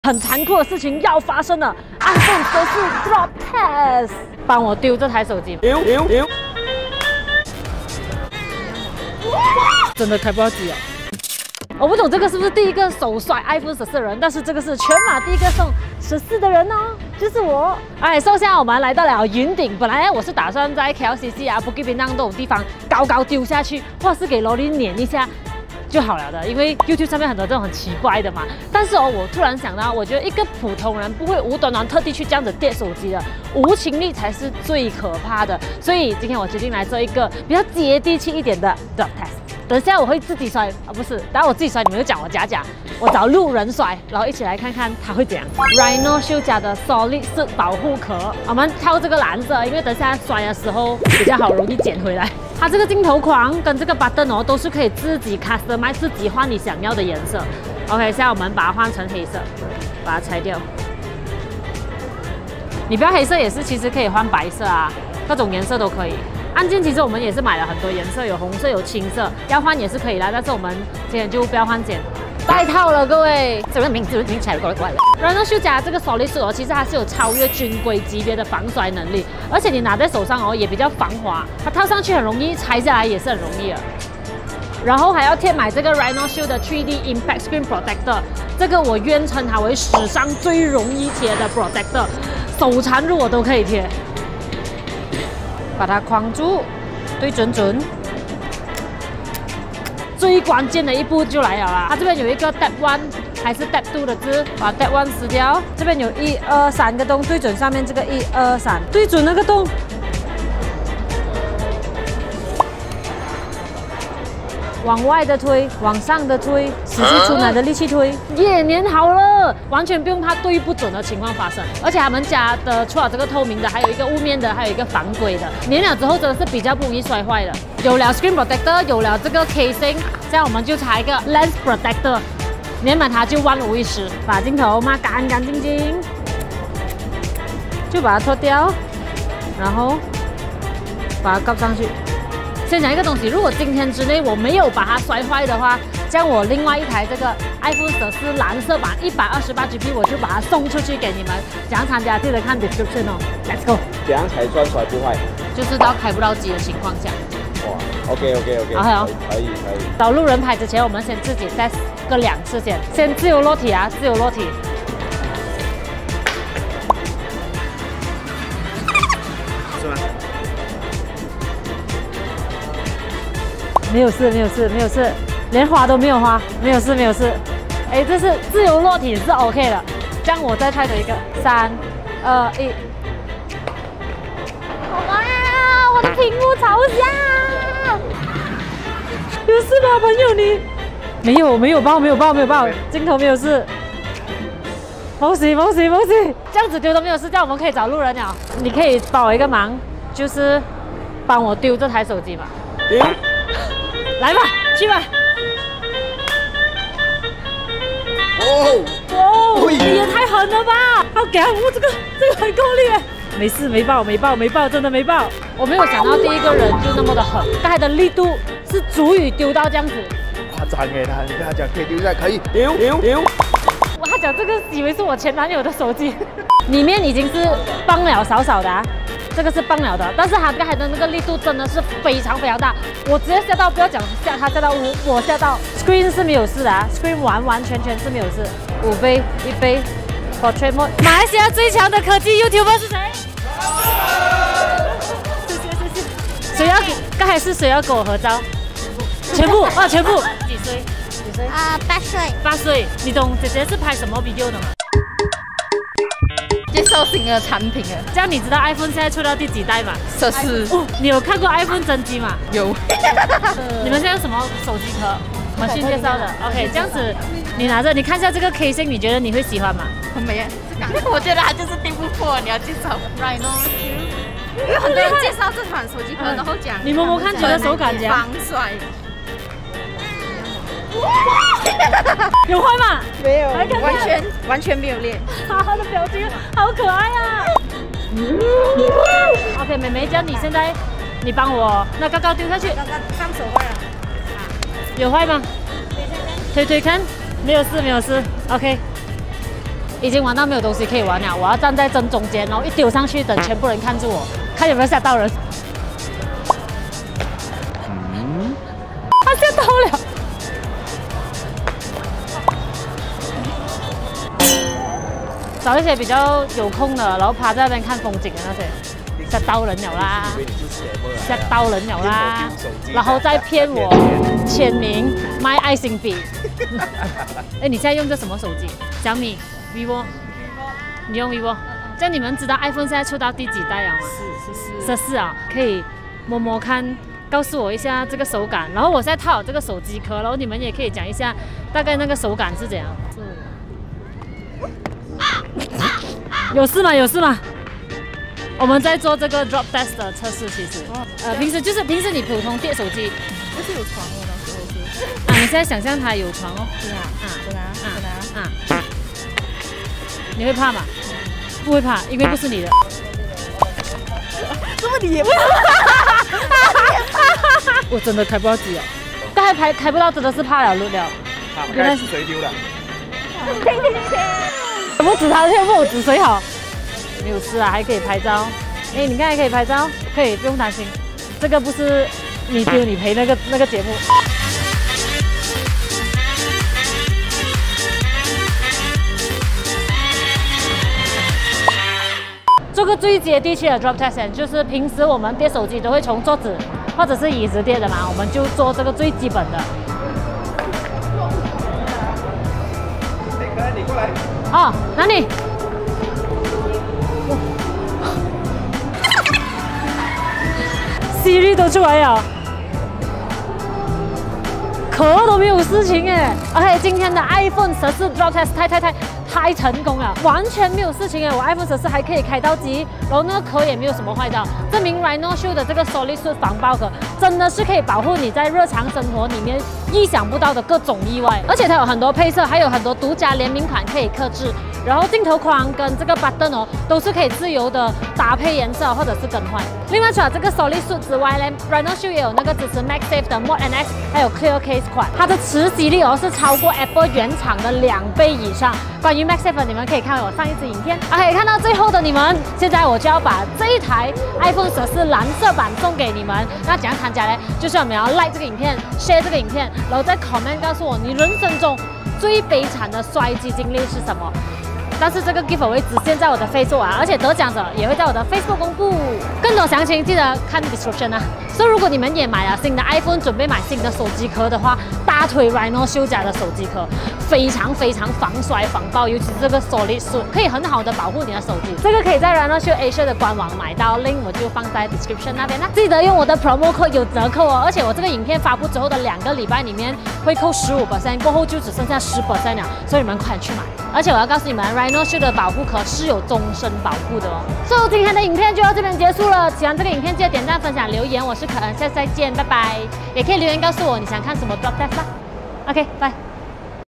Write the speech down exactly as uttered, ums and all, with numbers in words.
很残酷的事情要发生了 ，iPhone 十四 Drop Test， 帮我丢这台手机。丢丢丢！真的开不到机哦。我不懂这个是不是第一个手摔 iPhone 十四的人，但是这个是全马第一个送十四的人哦，就是我。哎，首先我们来到了云顶，本来我是打算在 K L C C 啊、Bukit Bintang 这种地方高高丢下去，或者是给萝莉碾一下。 就好了的，因为 YouTube 上面很多这种很奇怪的嘛。但是哦，我突然想到，我觉得一个普通人不会无端端特地去这样子跌手机的，无情力才是最可怕的。所以今天我决定来做一个比较接地气一点的 drop test。等下我会自己摔啊，不是，等下我自己摔，你们就讲我假假，我找路人摔，然后一起来看看他会怎样。Rhino 家的 Solid 是保护壳，我们挑这个蓝色，因为等下摔的时候比较好容易捡回来。 它这个镜头框跟这个 button 哦，都是可以自己 customize 自己换你想要的颜色。OK， 现在我们把它换成黑色，把它拆掉。你不要黑色也是，其实可以换白色啊，各种颜色都可以。按键其实我们也是买了很多颜色，有红色，有青色，要换也是可以啦。但是我们今天就不要换剪。 戴套了，各位，这个名字听起来怪怪的。Rhino 家这个 Solid 哦，其实它是有超越军规级别的防摔能力，而且你拿在手上哦也比较防滑，它套上去很容易，拆下来也是很容易的。然后还要贴买这个 Rhino 的 三 D Impact Screen Protector， 这个我愿称它为史上最容易贴的 Protector， 手残入我都可以贴。把它框住，对准准。 最关键的一步就来了啦！它这边有一个 Tab One 还是 Tab Two 的字，把 Tab One 撕掉。这边有一二三个洞，对准上面这个一二三，对准那个洞。往外的推，往上的推，使出出来的力气推，也粘好了，完全不用怕对不准的情况发生。而且他们家的除了这个透明的，还有一个雾面的，还有一个防鬼的，粘了之后真的是比较不容易摔坏的。 有了 screen protector， 有了这个 casing， 这样我们就插一个 lens protector， 粘满它就万无一失。把镜头抹干干净净，就把它脱掉，然后把它盖上去。先讲一个东西，如果今天之内我没有把它摔坏的话，这样我另外一台这个 iPhone 十四蓝色版一百二十八 G B 我就把它送出去给你们。怎样参加记得看 description 哦。Let's go。 怎样才算摔不坏？ 就是到开不到机的情况下。 哇 ，OK OK OK， 好， 可以可以。 找路人拍之前，我们先自己 test 个两次先，先自由落体啊，自由落体。 是吗？ 没有事，没有事，没有事，连花都没有花，没有事，没有事。哎，这是自由落体是 OK 的。这样我再拍的一个，三、二、一。哇，我的屏幕朝下。 有事吗，朋友你？没有，没有爆，没有爆，没有爆，镜头没有事。恭喜恭喜恭喜！这样子丢都没有事，这样我们可以找路人了。你可以帮我一个忙，就是帮我丢这台手机嘛。丢，来吧，去吧。哦哦，你也太狠了吧！好给我这个这个很够力哎。 没事，没爆，没爆，没爆，真的没爆。我没有想到第一个人就那么的狠，但他的力度是足以丢到这样子。 夸张哎，他你跟他讲可以丢下，可以丢丢丢。 哇，他讲这个以为是我前男友的手机，里面已经是崩了少少的啊，这个是崩了的，但是他刚才的那个力度真的是非常非常大，我直接吓到，不要讲吓他吓到我，我吓到。Screen 是没有事的啊 ，Screen 完完全全是没有事。五杯，一杯。 Portrait mode， 马来西亚最强的科技 YouTuber 是谁？谢谢谢谢。谁要？刚才是谁要跟我合照？全部啊，全部。几岁？几岁？ 啊，八岁。 八岁。你懂姐姐是拍什么 video 的吗？ 介绍新的产品啊。 这样你知道 iPhone 现在出到第几代吗？ 十四。 哦，你有看过 iPhone 真机吗？ 有。 你们现在什么手机壳？马迅介绍的。OK， 这样子，你拿着，你看一下这个 casing， 你觉得你会喜欢吗？ 很美，我觉得它就是订不破，你要介绍 Rhino。有很多人介绍这款手机壳，然后讲你摸摸看，觉得手感怎样？ 防摔。 有坏吗？ 没有，完全完全没有裂。 他的表情好可爱啊 ！OK， 妹妹，这样你现在你帮我那高高丢下去。 刚刚上手坏了。 有坏吗？推推看，没有事，没有事。OK。 已经玩到没有东西可以玩了，我要站在正中间，然后一丢上去，等全部人看住我，看有没有吓到人。嗯，他吓到了。找一些比较有空的，然后趴在那边看风景的那些。 吓到人了啦！吓到人了啦！然后再骗我签名卖爱心笔。哎，你现在用的什么手机？小米、vivo， 你用 vivo？ 这样你们知道 iPhone 现在出到第几代啊？十四，十四啊，可以摸摸看，告诉我一下这个手感。然后我现在套好这个手机壳，然后你们也可以讲一下大概那个手感是怎样。有事吗？有事吗？ 我们在做这个 drop test 的测试，其实，呃，平时就是平时你普通电手机， 不是有床的那时候是。 啊，你现在想象它有床哦， 对啊，啊，对啊， 啊啊，你会怕吗？不会怕，因为不是你的。 这么你也不？ 我真的开不到机啊！刚才开开不到，真的是怕了，轮了。 原来是谁丢的？ 怎么指他？现在问我指谁好？ 没有事啊，还可以拍照。哎，你看还可以拍照，可以不用担心。这个不是你丢你赔那个那个节目。这个最接地气的 drop test 就是平时我们跌手机都会从桌子或者是椅子跌的嘛，我们就做这个最基本的。 哎，你过来。 哦，哪里？ Siri 都出来了，壳都没有事情哎。OK， 今天的 iPhone 十四 drop test 太太太太成功了，完全没有事情哎。我 iPhone 十四还可以开到机，然后那个壳也没有什么坏掉，证明 Rhino-Shield 的这个 Solid Suit 防爆壳真的是可以保护你在日常生活里面意想不到的各种意外，而且它有很多配色，还有很多独家联名款可以客制。 然后镜头框跟这个 button 哦，都是可以自由的搭配颜色或者是更换。另外除了这个 Solid Suit 之外呢 ，Rhino-Shield 也有那个支持 MagSafe 的 Mode N X， 还有 Clear Case 款，它的磁吸力哦是超过 Apple 原厂的两倍以上。关于 MagSafe， 你们可以看我上一支影片。OK， 看到最后的你们，现在我就要把这一台 iPhone 十四蓝色版送给你们。那怎样参加呢？就是我们要 like 这个影片 ，share 这个影片，然后再 comment 告诉我你人生中最悲惨的摔机经历是什么。 但是这个 giveaway 只限在我的 Facebook 啊，而且得奖者也会在我的 Facebook 公布。更多详情记得看 description 啊。所以如果你们也买了新的 iPhone， 准备买新的手机壳的话，大推 Rhino-Shield 家的手机壳，非常非常防摔防爆，尤其是这个 Solid Suit 可以很好的保护你的手机。这个可以在 Rhino-Shield Asia 的官网买到 ，link 我就放在 description 那边啦。记得用我的 promo code 有折扣哦，而且我这个影片发布之后的两个礼拜里面会扣 百分之十五， 过后就只剩下 百分之十 了，所以你们快点去买。而且我要告诉你们 ，Rhino-Shield 的保护壳是有终身保护的哦。所以今天的影片就到这边结束了。喜欢这个影片记得点赞、分享、留言。我是可恩，下次再见，拜拜。也可以留言告诉我你想看什么 drop test 啦。OK，拜。